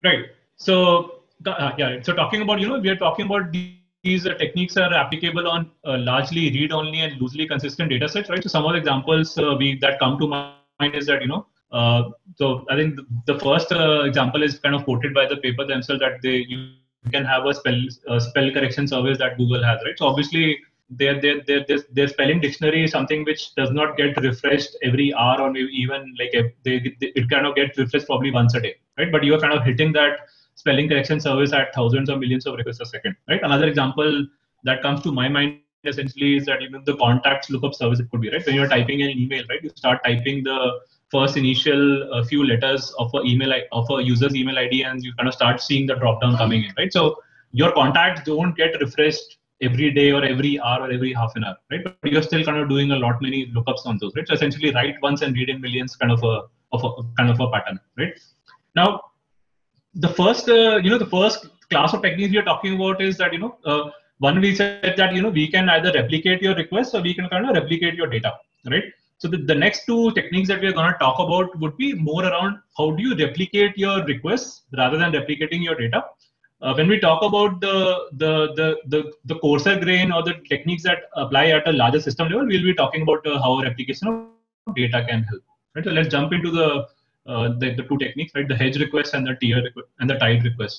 Right. So yeah. So talking about, we are talking about these techniques are applicable on largely read-only and loosely consistent data sets, right? So some of the examples that come to mind is that, so I think the first example is kind of quoted by the paper themselves, that you can have a spell correction service that Google has, right? So obviously their spelling dictionary is something which does not get refreshed every hour, or maybe even like it kind of gets refreshed probably once a day, right? But you are kind of hitting that spelling correction service at thousands or millions of requests a second, right? Another example that comes to my mind essentially is that even the contacts lookup service, it could be, right? When you're typing an email, right, you start typing the first initial few letters of a user's email ID, and you kind of start seeing the drop down coming in, right? So your contacts don't get refreshed every day or every hour or every half an hour, right? But you're still kind of doing a lot many lookups on those, right? So essentially, write once and read in millions, kind of a pattern, right? Now, the first class of techniques we are talking about is that, one, we said that, we can either replicate your requests or we can kind of replicate your data, right? So the next two techniques that we are going to talk about would be more around how do you replicate your requests rather than replicating your data. When we talk about the coarser grain or the techniques that apply at a larger system level, we'll be talking about how replication of data can help. Right. So let's jump into the two techniques, right? The hedge request and the tide request.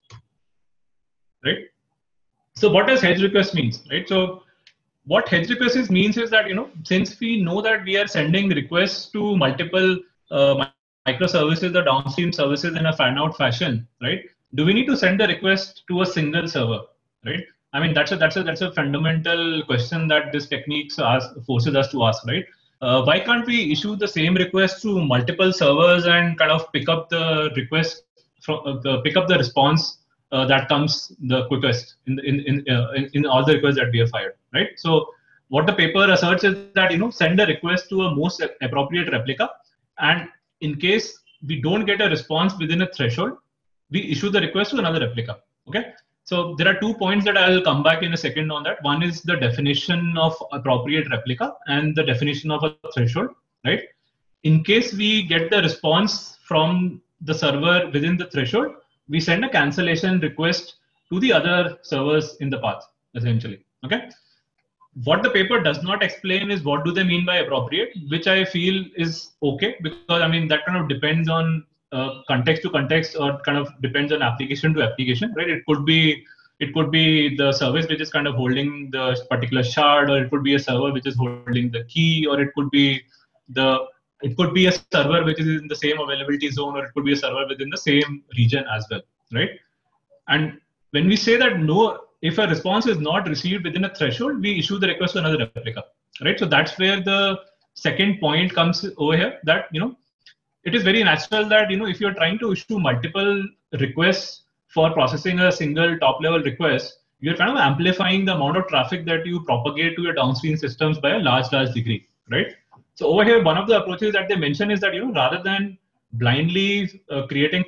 Right. So what does hedge request means, right? So what hedge requests means is that, since we know that we are sending requests to multiple microservices or downstream services in a fan out fashion, right? Do we need to send the request to a single server, right? I mean, that's a fundamental question that this technique forces us to ask, right? Why can't we issue the same request to multiple servers and kind of pick up the request pick up the response that comes the quickest in all the requests that we have fired, right? So what the paper asserts is that, send a request to a most appropriate replica, and in case we don't get a response within a threshold, we issue the request to another replica. Okay. So there are 2 points that I'll come back in a second on that. One is the definition of appropriate replica and the definition of a threshold, right? In case we get the response from the server within the threshold, we send a cancellation request to the other servers in the path, essentially. Okay. What the paper does not explain is what do they mean by appropriate, which I feel is okay, because I mean that kind of depends on context to context, or kind of depends on application to application, right? It could be the service which is kind of holding the particular shard, or it could be a server which is holding the key, or it could be a server which is in the same availability zone, or it could be a server within the same region as well, right? And when we say that if a response is not received within a threshold, we issue the request to another replica, right? So that's where the second point comes over here, that, it is very natural that, if you're trying to issue multiple requests for processing a single top level request, you're kind of amplifying the amount of traffic that you propagate to your downstream systems by a large degree, right? So over here, one of the approaches that they mention is that, rather than blindly creating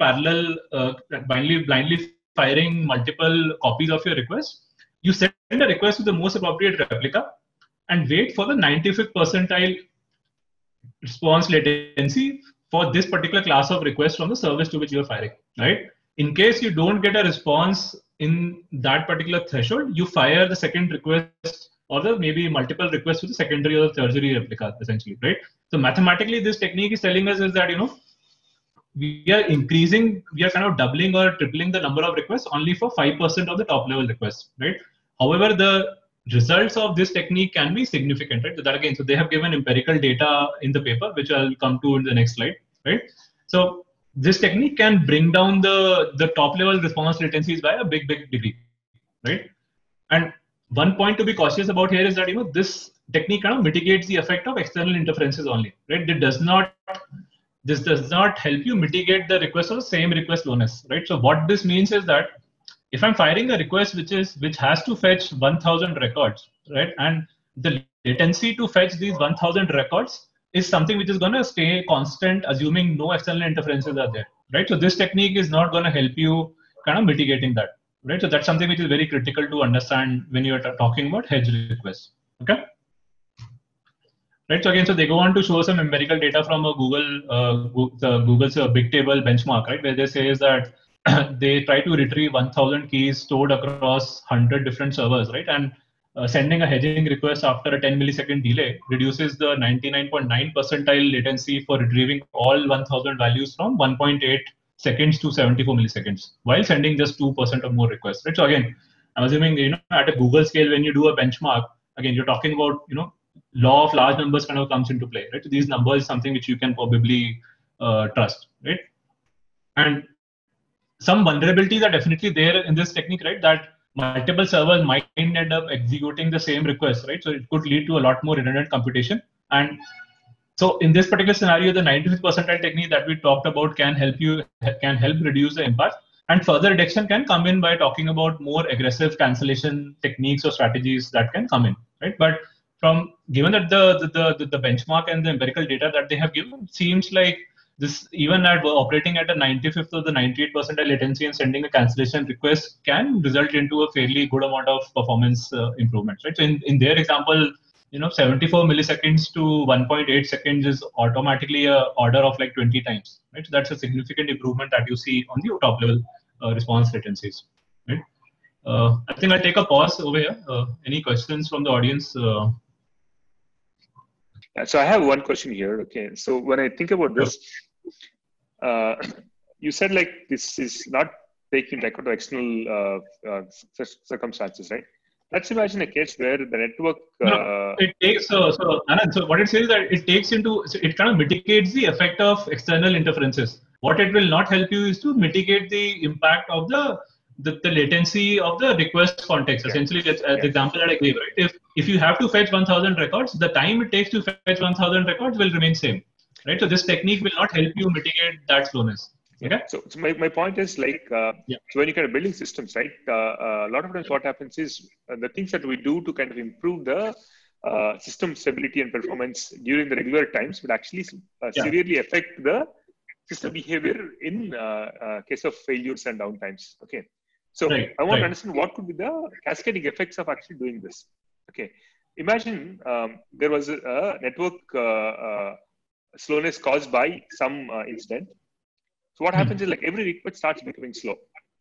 blindly firing multiple copies of your request, you send a request to the most appropriate replica and wait for the 95th percentile response latency for this particular class of request from the service to which you are firing, right? In case you don't get a response in that particular threshold, you fire the second request or the maybe multiple requests to the secondary or the tertiary replica, essentially, right? So mathematically, this technique is telling us is that, we are kind of doubling or tripling the number of requests only for 5% of the top level requests, right? However, the results of this technique can be significant, right? So that again, so they have given empirical data in the paper, which I'll come to in the next slide, right? So this technique can bring down the top level response latencies by a big degree, right? And one point to be cautious about here is that, this technique kind of mitigates the effect of external interferences only, right? This does not help you mitigate the request of the same request slowness, right? So what this means is that if I'm firing a request which has to fetch 1,000 records, right, and the latency to fetch these 1,000 records is something which is going to stay constant, assuming no external interferences are there, right? So this technique is not going to help you kind of mitigating that, right? So that's something which is very critical to understand when you're talking about hedge requests. Okay. Right. So again, so they go on to show some empirical data from a Google's Bigtable benchmark, right, where they say is that they try to retrieve 1,000 keys stored across 100 different servers, right? And sending a hedging request after a 10 millisecond delay reduces the 99.9 percentile latency for retrieving all 1,000 values from 1.8 seconds to 74 milliseconds, while sending just 2% of more requests, right? So again, I'm assuming, at a Google scale, when you do a benchmark, again, you're talking about, law of large numbers kind of comes into play, right? So these numbers is something which you can probably trust, right? And some vulnerabilities are definitely there in this technique, right? That multiple servers might end up executing the same request, right? So it could lead to a lot more redundant computation. And so in this particular scenario, the 95th percentile technique that we talked about can help reduce the impact. And further reduction can come in by talking about more aggressive cancellation techniques or strategies that can come in, right? But given that the benchmark and the empirical data that they have given seems like this, even at operating at a 95th or the 98th percentile latency and sending a cancellation request can result into a fairly good amount of performance improvements, right? So in their example, 74 milliseconds to 1.8 seconds is automatically a order of like 20 times, right? So that's a significant improvement that you see on the top level response latencies, right? I think I'll take a pause over here. Any questions from the audience? So I have one question here. Okay, so when I think about this, you said like this is not taking into account external circumstances, right? Let's imagine a case where the network. It takes Anand. So what it says is that it kind of mitigates the effect of external interferences. What it will not help you is to mitigate the impact of the latency of the request context. Essentially, that's the example that I gave, right? If you have to fetch 1,000 records, the time it takes to fetch 1,000 records will remain same, right? So this technique will not help you mitigate that slowness. Okay. So my point is like, so when you kind of building systems, right? A lot of times what happens is the things that we do to kind of improve the system stability and performance during the regular times would actually severely affect the system behavior in case of failures and downtimes. Okay. So I want to understand what could be the cascading effects of actually doing this. Okay. Imagine there was a network slowness caused by some incident. So what happens is like every request starts becoming slow.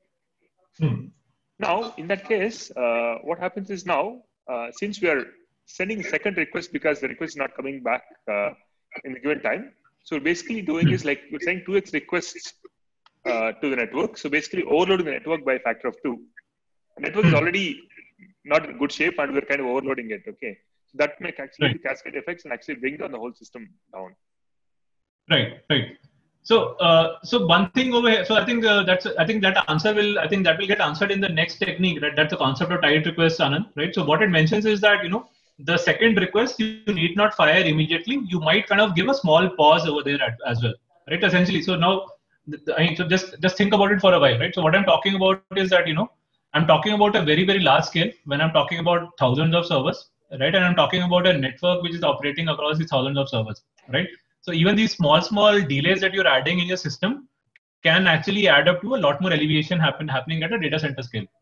Now, in that case, what happens is now, since we are sending a second request because the request is not coming back in the given time. So basically doing is like we're saying 2x requests to the network. So basically overloading the network by a factor of 2. The network is already not in good shape and we're kind of overloading it. Okay. So that may actually cascade effects and actually bring down the whole system down. Right. So, one thing over here. So I think that will get answered in the next technique. Right? That's the concept of tied requests, Anand. Right. So what it mentions is that the second request you need not fire immediately. You might kind of give a small pause over there as well. Right. Essentially. So now, so just think about it for a while. Right. So what I'm talking about is that I'm talking about a very, very large scale when I'm talking about thousands of servers. Right. And I'm talking about a network which is operating across these thousands of servers. Right. So even these small delays that you're adding in your system can actually add up to a lot more alleviation happening at a data center scale,